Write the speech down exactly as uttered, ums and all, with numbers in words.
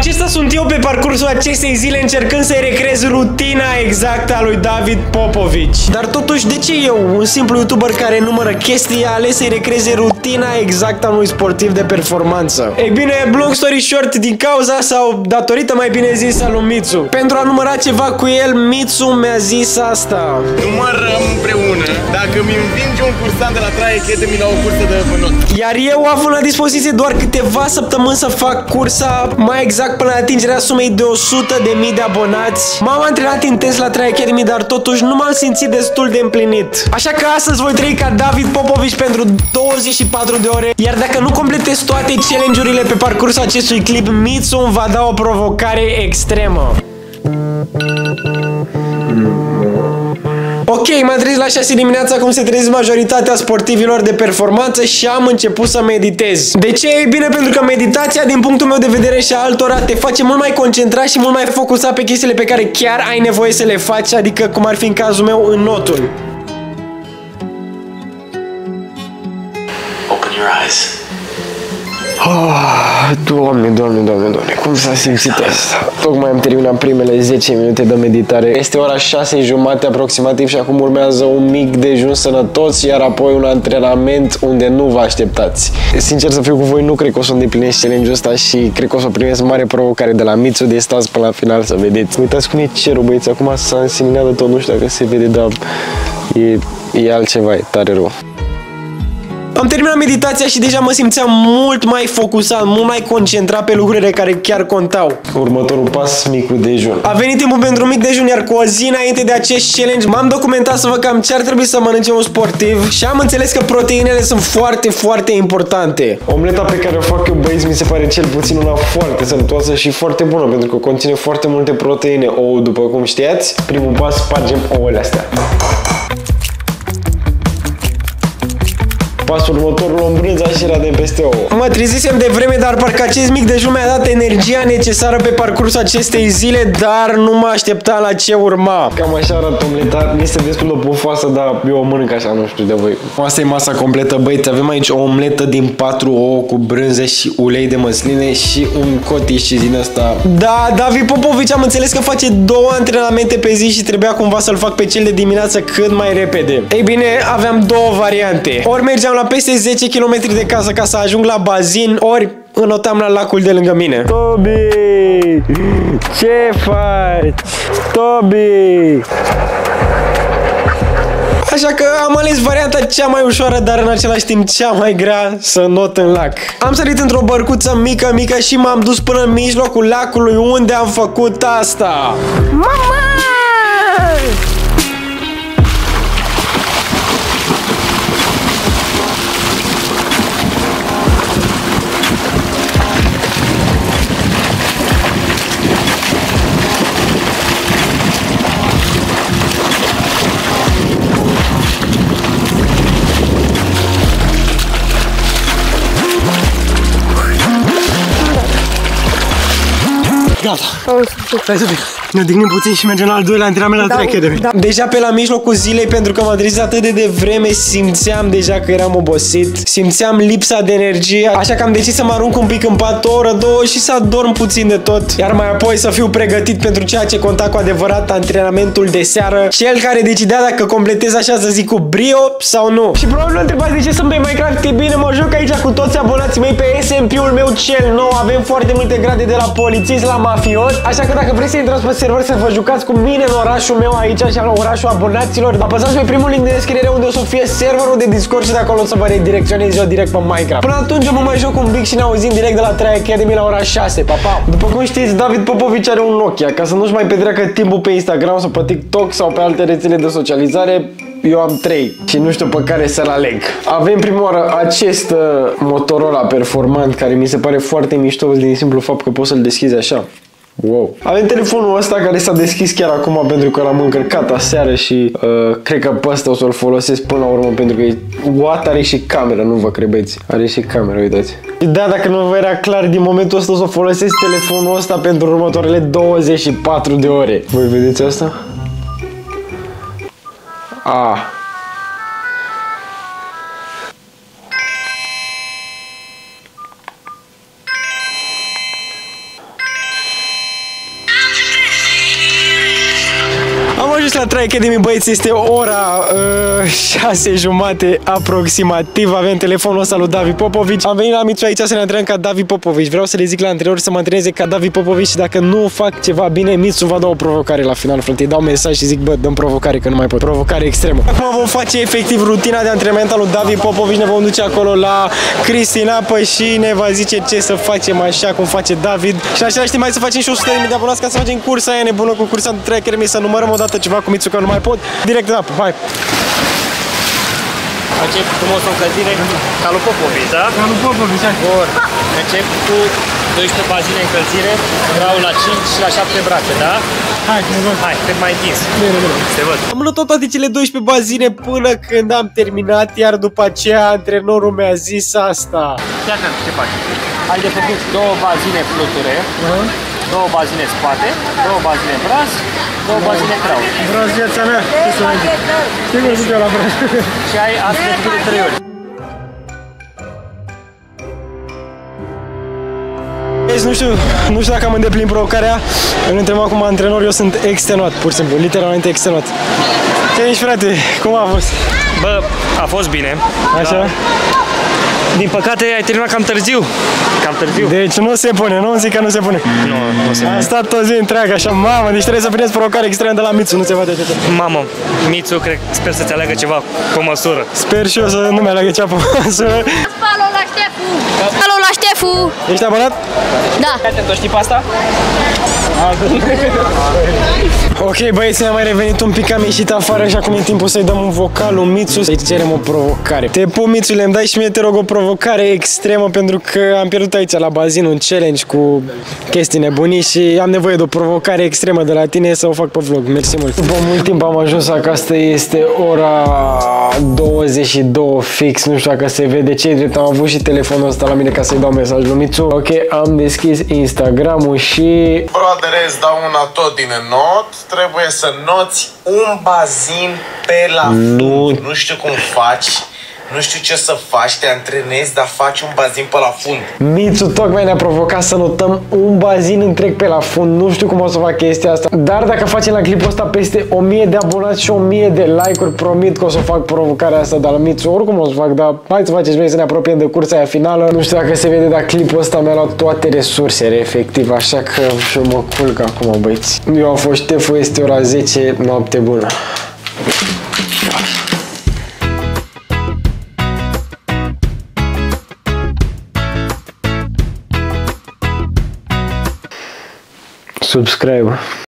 acesta sunt eu pe parcursul acestei zile încercând să-i recrez rutina exactă a lui David Popovici. Dar totuși, de ce eu, un simplu youtuber care numără chestii, a ales să-i recreze rutina exactă a unui sportiv de performanță? Ei bine, long story short, din cauza sau datorită mai bine zis a lui Mitsu. Pentru a număra ceva cu el, Mitsu mi-a zis asta: numărăm împreună dacă mi învinge un cursant de la Try Academy la o cursă de vânot. Iar eu am avut la dispoziție doar câteva săptămâni să fac cursa, mai exact până la atingerea sumei de o sută de mii de abonați. M-am antrenat intens la Try Academy, dar totuși nu m-am simțit destul de împlinit. Așa că astăzi voi trăi ca David Popovici pentru douăzeci și patru de ore. Iar dacă nu completez toate challenge-urile pe parcursul acestui clip, Mitsu îmi va da o provocare extremă. Ok, m-am trezit la șase dimineața, cum se trezesc majoritatea sportivilor de performanță, și am început să meditez. De ce? E bine, pentru că meditația, din punctul meu de vedere și a altora, te face mult mai concentrat și mult mai focusat pe chestiile pe care chiar ai nevoie să le faci, adică cum ar fi în cazul meu în notul. Open your eyes. Oh, doamne, doamne, doamne, doamne, cum s-a simțit asta? Tocmai am terminat primele zece minute de meditare. Este ora șase jumate aproximativ și acum urmează un mic dejun sănătos, iar apoi un antrenament unde nu vă așteptați. Sincer să fiu cu voi, nu cred că o să îndeplinesc challenge-ul ăsta și cred că o să primesc mare provocare de la Mitsu, de stați până la final să vedeți. Uitați cum e cerul, băieți, acum s-a înseninat de tot, nu știu dacă se vede, dar e, e altceva, e tare rău. Am terminat meditația și deja mă simțeam mult mai focusat, mult mai concentrat pe lucrurile care chiar contau. Următorul pas, micul dejun. A venit timpul pentru mic dejun, iar cu o zi înainte de acest challenge m-am documentat să văd cam ce ar trebui să mănânce un sportiv și am înțeles că proteinele sunt foarte, foarte importante. Omleta pe care o fac eu, băieți, mi se pare cel puțin una foarte sănătoasă și foarte bună, pentru că conține foarte multe proteine. Ou, după cum știați, primul pas, spargem ouăle astea. Pasul următor, luăm brânza și radem peste ouă. Mă trezisem de vreme, dar parcă acest mic dejun mi-a dat energia necesară pe parcursul acestei zile, dar nu mă așteptam la ce urma. Cam așa arată omleta, este destul de pufoasă, dar eu o mănânc așa, nu știu de voi. Asta e masa completă, băieți, avem aici o omletă din patru ouă cu brânză și ulei de măsline și un cottage din ăsta. Da, David Popovici am înțeles că face două antrenamente pe zi și trebuia cumva să-l fac pe cel de dimineață cât mai repede. Ei bine, aveam două variante. Ori mergeam la peste zece kilometri de casă ca să ajung la bazin, ori înotam la lacul de lângă mine. Tobi! Ce faci? Tobi! Așa că am ales varianta cea mai ușoară, dar în același timp cea mai grea, să not în lac. Am sărit într-o bărcuță mică, mică și m-am dus până în mijlocul lacului, unde am făcut asta. Mama! Gata. Stai să pic. Ne odihnim puțin și mergem la al doilea antrenament la Try Academy. Da. Deja pe la mijlocul zilei, pentru că m-am trezit atât de devreme, simțeam deja că eram obosit. Simțeam lipsa de energie, așa că am decis să mă arunc un pic în pat o oră, două și să adorm puțin de tot. Iar mai apoi să fiu pregătit pentru ceea ce conta cu adevărat, antrenamentul de seară. Cel care decidea dacă completez, așa să zic, cu brio sau nu. Și probabil întrebați de ce sunt pe Minecraft. E bine, mă joc aici cu toți abonații mei pe S M P-ul meu cel nou. Avem foarte multe grade, de la polițist la mafios. Așa că dacă vreți să intrați pe server să vă jucați cu mine în orașul meu aici și la orașul abonaților, apăsați pe primul link de descriere unde o să fie serverul de Discord și de acolo o să vă redirecționez eu direct pe Minecraft. Până atunci mă mai joc un pic și ne auzim direct de la Try Academy la ora șase. Pa, pa! După cum știți, David Popovici are un Nokia. Ca să nu-și mai petreacă timpul pe Instagram sau pe TikTok sau pe alte rețele de socializare, eu am trei și nu știu pe care să-l aleg. Avem prima oară acest uh, Motorola performant care mi se pare foarte mișto din simplu fapt că poți să-l deschizi așa. Wow. Avem telefonul ăsta care s-a deschis chiar acum pentru că l-am încărcat aseară și uh, cred că pe ăsta o să-l folosesc până la urmă pentru că e... What? Are și cameră, nu vă credeți. Are și cameră, uitați. Și da, dacă nu vă era clar, din momentul ăsta o să folosesc telefonul ăsta pentru următoarele douăzeci și patru de ore. Voi vedeți asta? Ah. ajuns la Try Academy, băieți, este ora uh, șase jumate aproximativ. Avem telefonul ăsta lui Davi Popovici. Am venit la Mițu aici să ne antrenăm ca Davi Popovici. Vreau să le zic la antrenori să mă antreneze ca Davi Popovici și dacă nu fac ceva bine, Mițu va da o provocare la final, frate. Îi dau mesaj și zic, bă, dăm provocare că nu mai pot. Provocare extremă. Acum vom face efectiv rutina de antrenament al lui Davi Popovici. Ne vom duce acolo la Cristina Apă și ne va zice ce să facem așa cum face David. Și în același timp mai să facem și o sută de mii de abonați ca să facem cursa aia nebună cu cursa de Try Academy, să numărăm o dată ceva cu Mițu că nu mai pot. Direct în apă, hai! Încep frumos o încălzire ca lui Popovici, da? Ca lui Popovici, hai! Bun. Încep cu doisprezece bazine încălzire, vreau la cinci și la șapte brațe, da? Hai, ne văd. Hai, cât mai întins. Bine, bine. Te văd. Am luat toate cele doisprezece bazine până când am terminat, iar după aceea antrenorul mi-a zis asta. Ia că ce faci? Ai de făcut două bazine fluture, uh-huh. două bazine spate, două bazine braț, două bazine craul. Braț, viața mea. Ce să mai zic? Sigur sunt eu la braț. Și ai astfel de făcut de trei ori. Nu știu, nu știu dacă am îndeplinit provocarea. Îl întreb acum antrenor, eu sunt extenuat, pur și simplu, literalmente extenuat. Ce ești, frate? Cum a fost? Bă, a fost bine. Așa? Da. Din păcate ai terminat cam târziu. Cam târziu. Deci nu se pune, nu zic că nu se pune. Nu, nu se pune. Am stat o zi întreagă așa, mamă, deci trebuie să primeți provocare extremă de la Mițu, nu se poate așa. Mamă, Mițu, cred, sper să-ți aleagă ceva pe măsură. Sper și eu să nu mi-aleagă ceva pe măsură. Follow la Ștefu! Follow la Ștefu! Ești abonat? Da. Tu știi pe asta? Ok, băieți, ne-am mai revenit un pic, am ieșit afară și acum e timpul să-i dăm un vocal lui Mițu, să-i cerem o provocare. Te pup, Mițule, îmi dai și mie, te rog, o provocare extremă pentru că am pierdut aici la bazin un challenge cu chestii nebunii și am nevoie de o provocare extremă de la tine să o fac pe vlog. Mersi mult. După mult timp am ajuns acasă, este ora douăzeci și două fix, nu știu dacă se vede, ce drept, am avut și telefonul ăsta la mine ca să-i dau mesaj lui Mițu. Ok, am deschis Instagram-ul și... Broadere, îți dau una tot din not. Trebuie să noți un bazin pe la Nu. fund. Nu știu cum faci. Nu știu ce să faci, te antrenezi, dar faci un bazin pe la fund. Mițu tocmai ne-a provocat să notăm un bazin întreg pe la fund. Nu știu cum o să fac chestia asta. Dar dacă facem la clipul ăsta peste o mie de abonați și o mie de like-uri, promit că o să fac provocarea asta de la Mițu. Oricum o să fac, dar hai să faceți bine să ne apropiem de cursa aia finală. Nu știu dacă se vede, dar clipul ăsta mi-a luat toate resursele, efectiv. Așa că și eu mă culc acum, băieți. Eu am fost șteful, este ora zece, noapte bună. Subscribe.